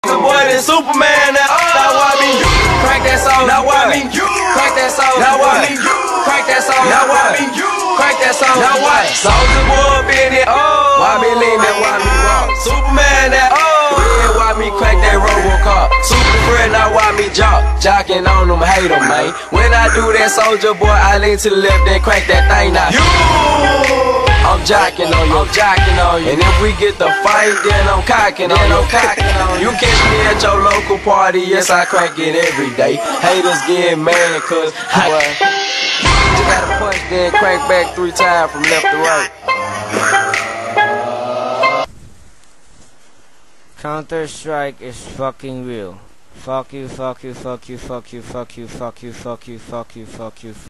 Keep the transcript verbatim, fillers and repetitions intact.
Soldier boy, then Superman. Now, now why me? Crank that song. Now why me? Crank that song. Now why me? Crank that song. Now why me? Crank that song. Now why? Soldier boy up in it. Oh, why me lean that? Why me walk? Superman that. Oh, yeah, why me crank that Robocop? Super friend, now why me jock? Jocking on them, hate them, man. When I do that, Soldier boy, I lean to the left and crank that thing now. You. I'm jocking on you, I'm jocking on you. And if we get the fight, then I'm cocking on you, cocking on you. You catch me at your local party, yes, I crank it every day. Haters get mad, cause I just gotta punch, then crank back three times from left to right. Counter-Strike is fucking real. Fuck you, fuck you, fuck you, fuck you, fuck you, fuck you, fuck you, fuck you, fuck you, fuck you.